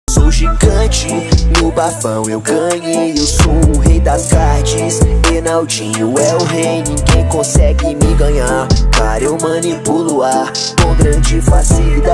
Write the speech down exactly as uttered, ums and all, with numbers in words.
Sou gigante, no bafão eu ganhei. Eu sou o rei das cards, Reinaldinho é o rei, ninguém consegue me ganhar. Cara, eu manipulo o ar com grande facilidade.